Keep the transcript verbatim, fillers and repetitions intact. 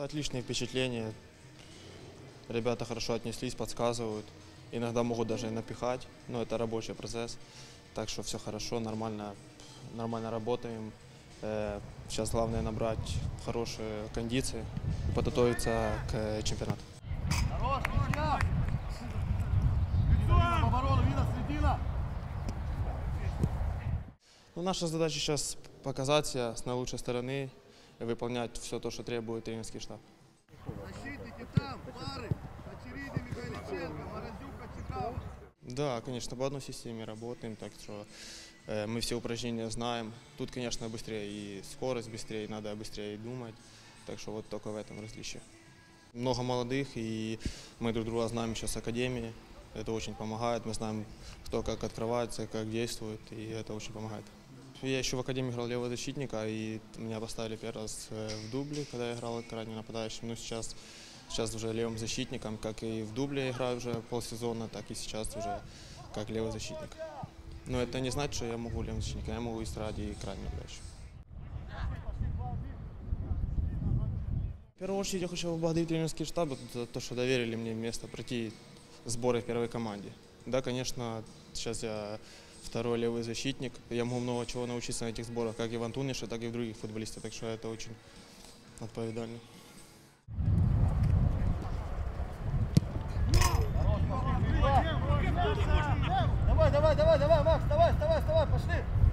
Отличные впечатления. Ребята хорошо отнеслись, подсказывают. Иногда могут даже и напихать, но это рабочий процесс. Так что все хорошо, нормально, нормально работаем. Э, Сейчас главное набрать хорошие кондиции, подготовиться к чемпионату. Хорош, Мишка! Видно в оборону, видно, середина! Ну, наша задача сейчас показать себя с наилучшей стороны и выполнять все то, что требует тренерский штаб. Защитники там, пары! Очериди, Михайличенко, Морозюк, Хачикава. Да, конечно, по одной системе работаем, так что э, мы все упражнения знаем. Тут, конечно, быстрее и скорость быстрее, и надо быстрее думать. Так что вот только в этом различие. Много молодых, и мы друг друга знаем еще с академии. Это очень помогает. Мы знаем, кто как открывается, как действует, и это очень помогает. Я еще в академии играл левого защитника, и меня поставили первый раз в дубле, когда я играл крайне нападающим. Но сейчас, сейчас уже левым защитником, как и в дубле играю уже полсезона, так и сейчас уже как левый защитник. Но это не значит, что я могу левым защитником, я могу играть и крайне нападающим. В первую очередь я хочу поблагодарить тренерский штаб за то, что доверили мне место пройти сборы в первой команде. Да, конечно, сейчас я второй левый защитник. Я могу много чего научиться на этих сборах, как и в Антунише, так и в других футболистах. Так что это очень отповедально. Давай, давай, давай, давай, Макс, давай, вставай, вставай, пошли!